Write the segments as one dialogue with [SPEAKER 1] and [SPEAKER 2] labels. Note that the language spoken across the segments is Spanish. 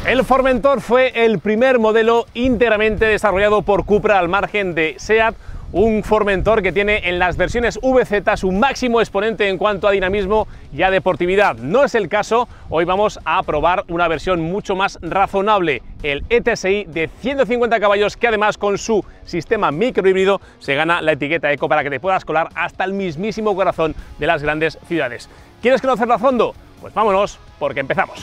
[SPEAKER 1] El Formentor fue el primer modelo íntegramente desarrollado por Cupra al margen de SEAT, un Formentor que tiene en las versiones VZ su máximo exponente en cuanto a dinamismo y a deportividad. No es el caso, hoy vamos a probar una versión mucho más razonable, el ETSI de 150 caballos, que además con su sistema microhíbrido se gana la etiqueta Eco para que te puedas colar hasta el mismísimo corazón de las grandes ciudades. ¿Quieres conocerlo a fondo? Pues vámonos, porque empezamos.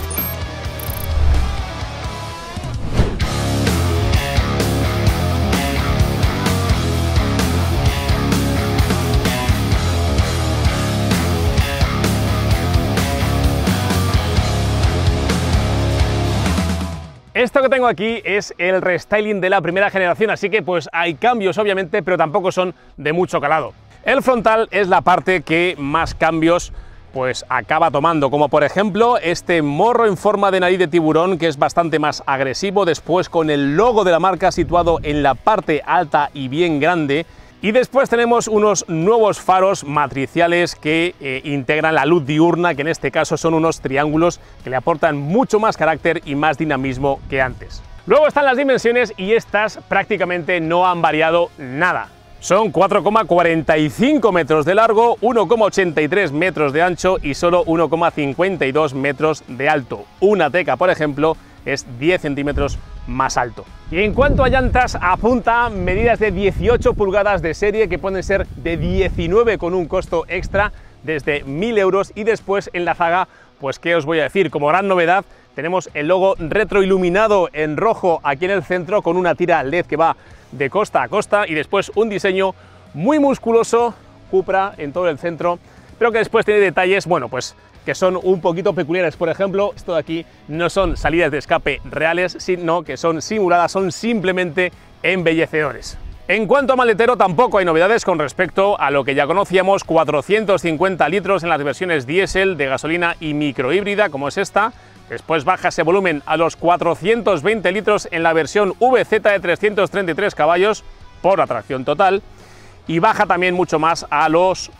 [SPEAKER 1] Esto que tengo aquí es el restyling de la primera generación, así que pues hay cambios obviamente, pero tampoco son de mucho calado. El frontal es la parte que más cambios pues acaba tomando, como por ejemplo este morro en forma de nariz de tiburón, que es bastante más agresivo, después con el logo de la marca situado en la parte alta y bien grande. Y después tenemos unos nuevos faros matriciales que integran la luz diurna, que en este caso son unos triángulos que le aportan mucho más carácter y más dinamismo que antes. Luego están las dimensiones y estas prácticamente no han variado nada. Son 4,45 metros de largo, 1,83 metros de ancho y solo 1,52 metros de alto. Una teca, por ejemplo, es 10 centímetros más alto. Y en cuanto a llantas, apunta medidas de 18 pulgadas de serie que pueden ser de 19 con un costo extra desde 1.000 euros. Y después en la zaga, pues qué os voy a decir, como gran novedad tenemos el logo retroiluminado en rojo aquí en el centro con una tira LED que va de costa a costa, y después un diseño muy musculoso, Cupra en todo el centro, pero que después tiene detalles, bueno, pues que son un poquito peculiares. Por ejemplo, esto de aquí no son salidas de escape reales, sino que son simuladas, son simplemente embellecedores. En cuanto a maletero, tampoco hay novedades con respecto a lo que ya conocíamos, 450 litros en las versiones diésel, de gasolina y microhíbrida, como es esta. Después baja ese volumen a los 420 litros en la versión VZ de 333 caballos por la tracción total. Y baja también mucho más a los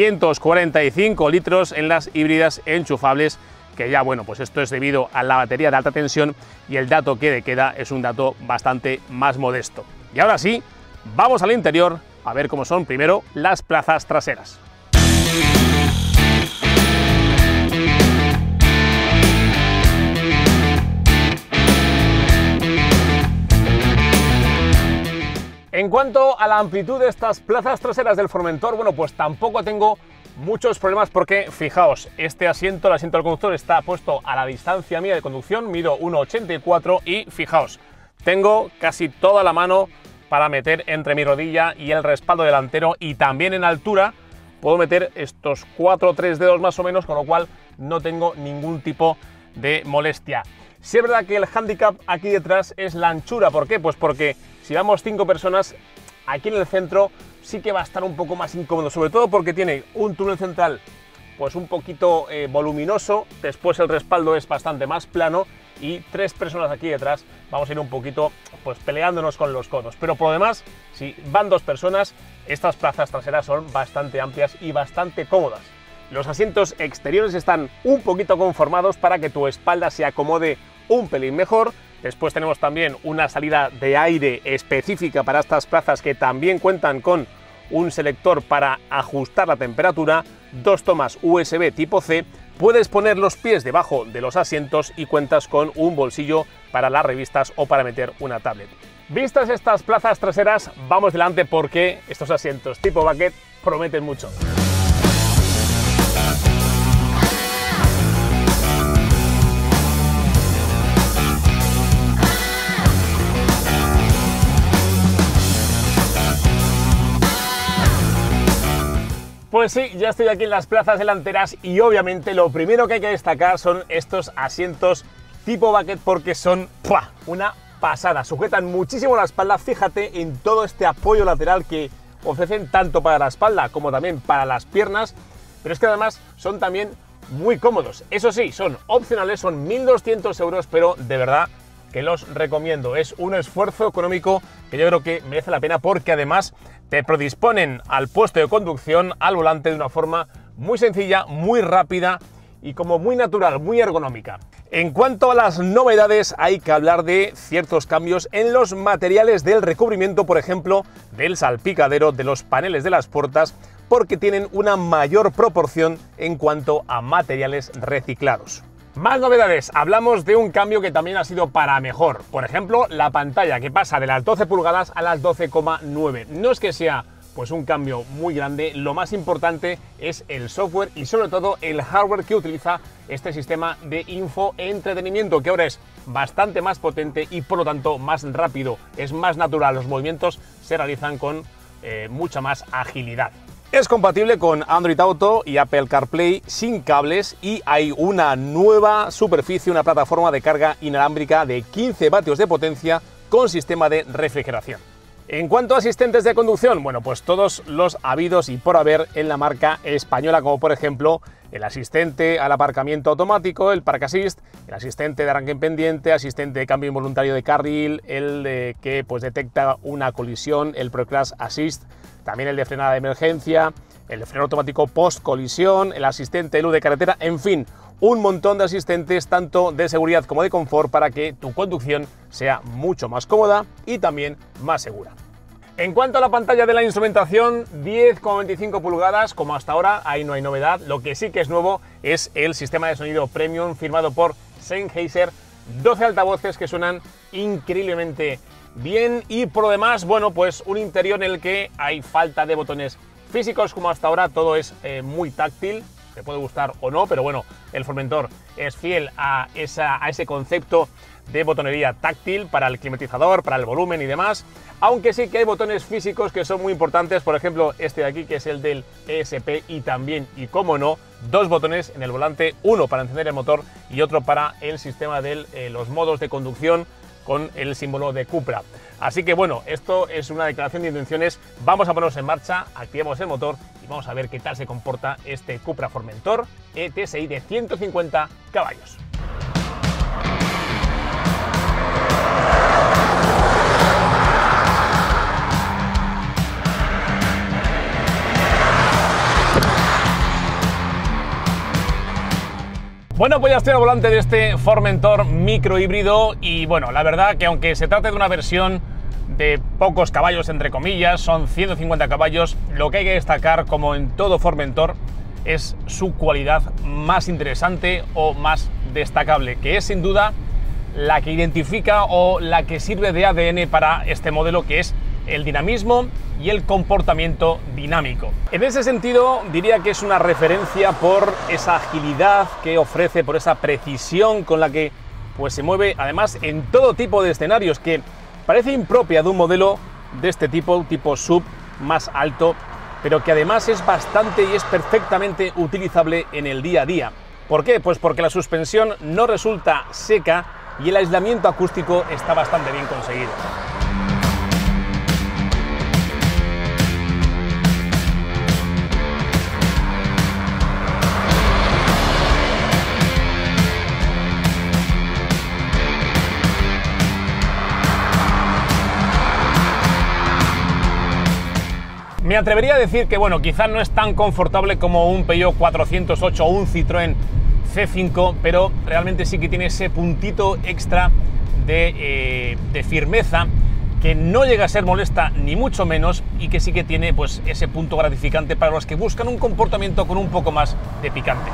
[SPEAKER 1] 345 litros en las híbridas enchufables, que ya, bueno, pues esto es debido a la batería de alta tensión y el dato que queda es un dato bastante más modesto. Y ahora sí, vamos al interior a ver cómo son primero las plazas traseras. En cuanto a la amplitud de estas plazas traseras del Formentor, bueno, pues tampoco tengo muchos problemas porque, fijaos, este asiento, el asiento del conductor, está puesto a la distancia mía de conducción, mido 1,84 y fijaos, tengo casi toda la mano para meter entre mi rodilla y el respaldo delantero, y también en altura puedo meter estos 4 o 3 dedos más o menos, con lo cual no tengo ningún tipo de molestia. Sí es verdad que el hándicap aquí detrás es la anchura. ¿Por qué? Pues porque si vamos 5 personas, aquí en el centro sí que va a estar un poco más incómodo, sobre todo porque tiene un túnel central pues un poquito voluminoso, después el respaldo es bastante más plano y 3 personas aquí detrás vamos a ir un poquito pues peleándonos con los codos. Pero por lo demás, si van 2 personas, estas plazas traseras son bastante amplias y bastante cómodas. Los asientos exteriores están un poquito conformados para que tu espalda se acomode un pelín mejor. Después tenemos también una salida de aire específica para estas plazas que también cuentan con un selector para ajustar la temperatura, 2 tomas USB tipo C, puedes poner los pies debajo de los asientos y cuentas con un bolsillo para las revistas o para meter una tablet. Vistas estas plazas traseras, vamos delante porque estos asientos tipo bucket prometen mucho. Pues sí, ya estoy aquí en las plazas delanteras y obviamente lo primero que hay que destacar son estos asientos tipo bucket porque son una pasada, sujetan muchísimo la espalda. Fíjate en todo este apoyo lateral que ofrecen tanto para la espalda como también para las piernas, pero es que además son también muy cómodos. Eso sí, son opcionales, son 1.200 euros, pero de verdad que los recomiendo. Es un esfuerzo económico que yo creo que merece la pena porque además te predisponen al puesto de conducción, al volante, de una forma muy sencilla, muy rápida y como muy natural, muy ergonómica. En cuanto a las novedades, hay que hablar de ciertos cambios en los materiales del recubrimiento, por ejemplo, del salpicadero, de los paneles de las puertas, porque tienen una mayor proporción en cuanto a materiales reciclados. Más novedades, hablamos de un cambio que también ha sido para mejor. Por ejemplo, la pantalla, que pasa de las 12 pulgadas a las 12,9. No es que sea pues un cambio muy grande, lo más importante es el software y sobre todo el hardware que utiliza este sistema de infoentretenimiento, que ahora es bastante más potente y por lo tanto más rápido, es más natural, los movimientos se realizan con mucha más agilidad. Es compatible con Android Auto y Apple CarPlay sin cables y hay una nueva superficie, una plataforma de carga inalámbrica de 15 vatios de potencia con sistema de refrigeración. En cuanto a asistentes de conducción, bueno, pues todos los habidos y por haber en la marca española, como por ejemplo el asistente al aparcamiento automático, el Park Assist, el asistente de arranque en pendiente, asistente de cambio involuntario de carril, el que pues detecta una colisión, el ProCrash Assist, también el de frenada de emergencia, el de freno automático post colisión, el asistente de luz de carretera, en fin, un montón de asistentes tanto de seguridad como de confort para que tu conducción sea mucho más cómoda y también más segura. En cuanto a la pantalla de la instrumentación, 10,25 pulgadas, como hasta ahora, ahí no hay novedad. Lo que sí que es nuevo es el sistema de sonido premium firmado por Sennheiser, 12 altavoces que suenan increíblemente bien y por lo demás, bueno, pues un interior en el que hay falta de botones físicos como hasta ahora, todo es muy táctil. Te puede gustar o no, pero bueno, el Formentor es fiel a ese concepto de botonería táctil para el climatizador, para el volumen y demás, aunque sí que hay botones físicos que son muy importantes, por ejemplo este de aquí que es el del ESP y también, y como no, dos botones en el volante, uno para encender el motor y otro para el sistema de los modos de conducción con el símbolo de Cupra. Así que bueno, esto es una declaración de intenciones, vamos a ponernos en marcha, activamos el motor y vamos a ver qué tal se comporta este Cupra Formentor TSI de 150 caballos. Bueno, pues ya estoy al volante de este Formentor micro híbrido y bueno, la verdad que aunque se trate de una versión de pocos caballos entre comillas, son 150 caballos, lo que hay que destacar como en todo Formentor es su cualidad más interesante o más destacable, que es sin duda la que identifica o la que sirve de ADN para este modelo, que es el dinamismo y el comportamiento dinámico. En ese sentido diría que es una referencia por esa agilidad que ofrece, por esa precisión con la que pues se mueve además en todo tipo de escenarios, que parece impropia de un modelo de este tipo sub más alto, pero que además es bastante y es perfectamente utilizable en el día a día. ¿Por qué? Pues porque la suspensión no resulta seca y el aislamiento acústico está bastante bien conseguido. Me atrevería a decir que bueno, quizás no es tan confortable como un Peugeot 408 o un Citroën C5, pero realmente sí que tiene ese puntito extra de firmeza que no llega a ser molesta ni mucho menos y que sí que tiene pues ese punto gratificante para los que buscan un comportamiento con un poco más de picante.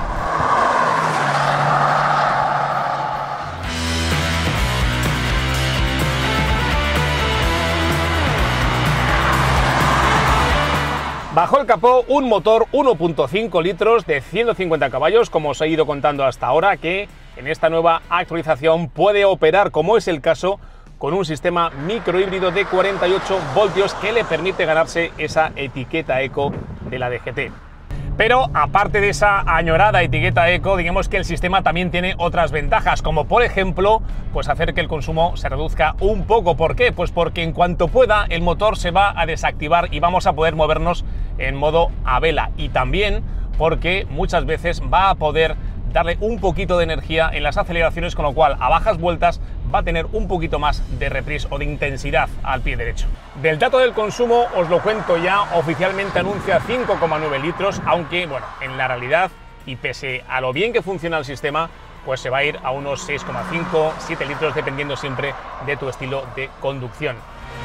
[SPEAKER 1] Bajo el capó un motor 1.5 litros de 150 caballos, como os he ido contando hasta ahora, que en esta nueva actualización puede operar, como es el caso, con un sistema microhíbrido de 48 voltios que le permite ganarse esa etiqueta eco de la DGT. Pero aparte de esa añorada etiqueta eco, digamos que el sistema también tiene otras ventajas, como por ejemplo, pues hacer que el consumo se reduzca un poco. ¿Por qué? Pues porque en cuanto pueda el motor se va a desactivar y vamos a poder movernos en modo a vela, y también porque muchas veces va a poder darle un poquito de energía en las aceleraciones, con lo cual a bajas vueltas va a tener un poquito más de reprise o de intensidad al pie derecho. Del dato del consumo os lo cuento ya, oficialmente anuncia 5,9 litros, aunque bueno, en la realidad y pese a lo bien que funciona el sistema, pues se va a ir a unos 6,5, 7 litros, dependiendo siempre de tu estilo de conducción.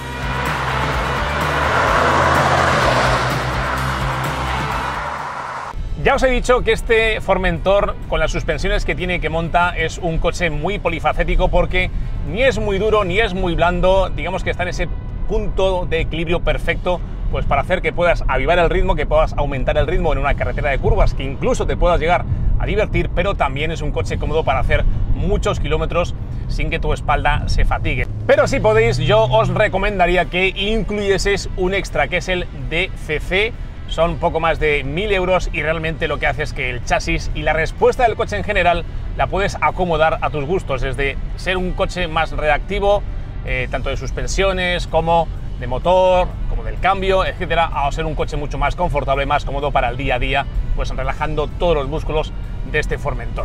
[SPEAKER 1] Ya os he dicho que este Formentor, con las suspensiones que tiene y que monta, es un coche muy polifacético porque ni es muy duro ni es muy blando, digamos que está en ese punto de equilibrio perfecto, pues para hacer que puedas avivar el ritmo, que puedas aumentar el ritmo en una carretera de curvas, que incluso te puedas llegar a divertir, pero también es un coche cómodo para hacer muchos kilómetros sin que tu espalda se fatigue. Pero si podéis, yo os recomendaría que incluyeseis un extra, que es el DCC. Son poco más de 1000 euros y realmente lo que hace es que el chasis y la respuesta del coche en general la puedes acomodar a tus gustos, desde ser un coche más reactivo, tanto de suspensiones como de motor, como del cambio, etcétera, a ser un coche mucho más confortable, más cómodo para el día a día, pues relajando todos los músculos de este Formentor.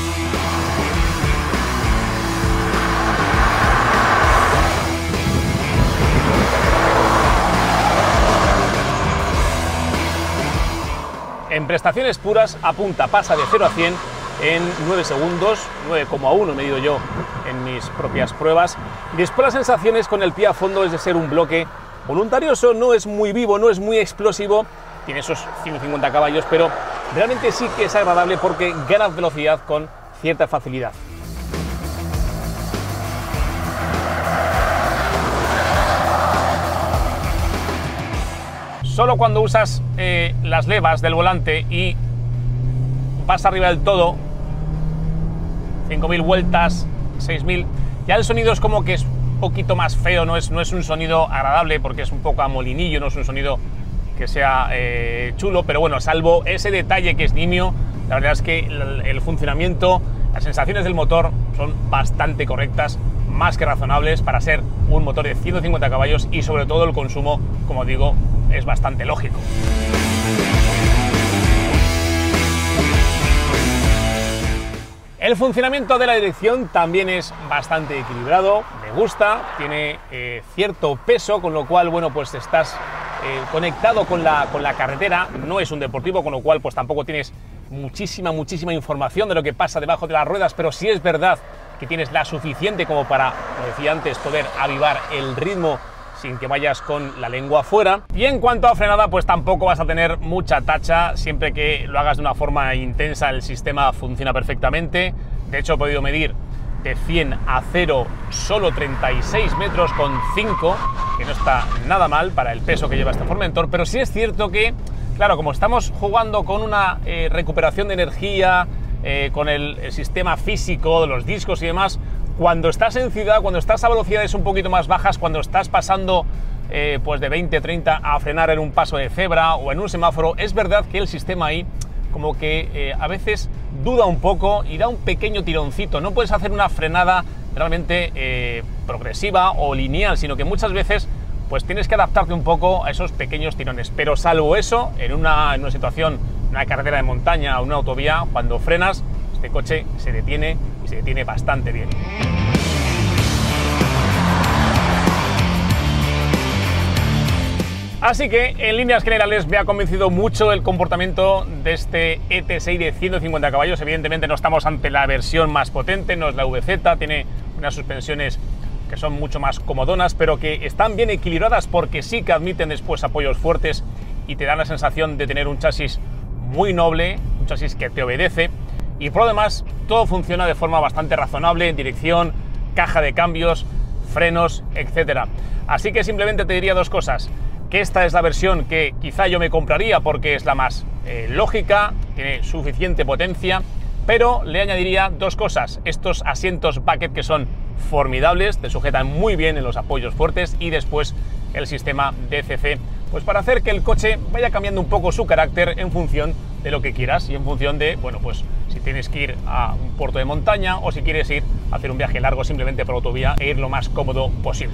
[SPEAKER 1] En prestaciones puras, pasa de 0 a 100 en 9 segundos, 9,1 he medido yo en mis propias pruebas. Después las sensaciones con el pie a fondo es de ser un bloque voluntarioso, no es muy vivo, no es muy explosivo, tiene esos 150 caballos, pero realmente sí que es agradable porque ganas velocidad con cierta facilidad. Solo cuando usas las levas del volante y vas arriba del todo, 5.000 vueltas, 6.000, ya el sonido es como que es un poquito más feo, no es un sonido agradable porque es un poco a molinillo, no es un sonido que sea chulo, pero bueno, salvo ese detalle que es nimio, la verdad es que el funcionamiento, las sensaciones del motor son bastante correctas, más que razonables para ser un motor de 150 caballos y sobre todo el consumo, como digo, es bastante lógico. El funcionamiento de la dirección también es bastante equilibrado, me gusta, tiene cierto peso, con lo cual, bueno, pues estás conectado con la carretera, no es un deportivo, con lo cual pues tampoco tienes muchísima información de lo que pasa debajo de las ruedas, pero sí es verdad que tienes la suficiente como para, como decía antes, poder avivar el ritmo sin que vayas con la lengua afuera. Y en cuanto a frenada, pues tampoco vas a tener mucha tacha, siempre que lo hagas de una forma intensa el sistema funciona perfectamente. De hecho he podido medir de 100 a 0 solo 36 metros con 5, que no está nada mal para el peso que lleva este Formentor, pero sí es cierto que, claro, como estamos jugando con una recuperación de energía, con el sistema físico de los discos y demás, cuando estás en ciudad, cuando estás a velocidades un poquito más bajas, cuando estás pasando pues de 20-30 a frenar en un paso de cebra o en un semáforo, es verdad que el sistema ahí como que a veces duda un poco y da un pequeño tironcito. No puedes hacer una frenada realmente progresiva o lineal, sino que muchas veces pues tienes que adaptarte un poco a esos pequeños tirones. Pero salvo eso, en una situación, una carretera de montaña o una autovía, cuando frenas, este coche se detiene y se detiene bastante bien. Así que, en líneas generales, me ha convencido mucho el comportamiento de este ET6 de 150 caballos. Evidentemente no estamos ante la versión más potente, no es la VZ, tiene unas suspensiones que son mucho más comodonas, pero que están bien equilibradas porque sí que admiten después apoyos fuertes y te dan la sensación de tener un chasis muy noble, un chasis que te obedece. Y por lo demás, todo funciona de forma bastante razonable en dirección, caja de cambios, frenos, etc. Así que simplemente te diría dos cosas. Que esta es la versión que quizá yo me compraría porque es la más lógica, tiene suficiente potencia, pero le añadiría dos cosas. Estos asientos bucket que son formidables, te sujetan muy bien en los apoyos fuertes, y después el sistema DCC, pues para hacer que el coche vaya cambiando un poco su carácter en función de lo que quieras y en función de, bueno, pues si tienes que ir a un puerto de montaña o si quieres ir a hacer un viaje largo simplemente por autovía e ir lo más cómodo posible.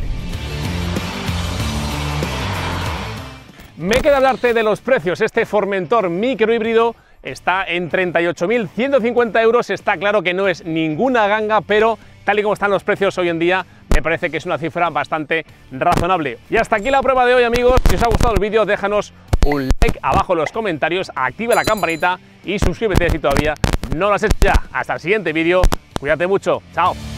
[SPEAKER 1] Me queda hablarte de los precios. Este Formentor microhíbrido está en 38.150 euros. Está claro que no es ninguna ganga, pero tal y como están los precios hoy en día, me parece que es una cifra bastante razonable. Y hasta aquí la prueba de hoy, amigos. Si os ha gustado el vídeo, déjanos un like abajo en los comentarios, activa la campanita y suscríbete si todavía no lo has hecho ya. Hasta el siguiente vídeo, cuídate mucho, chao.